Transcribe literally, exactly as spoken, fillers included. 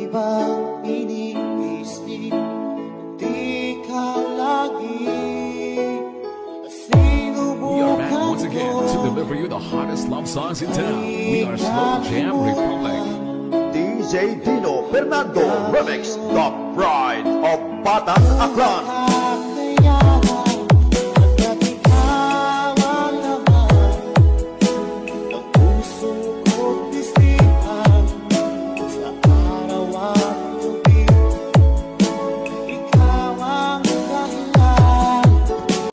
di ba iniisip di ka lagi We are back once again to deliver you the hottest love songs in town. We are Slow Jam Republic. D J Dino Fernando Remix, the pride of Batang Aklan.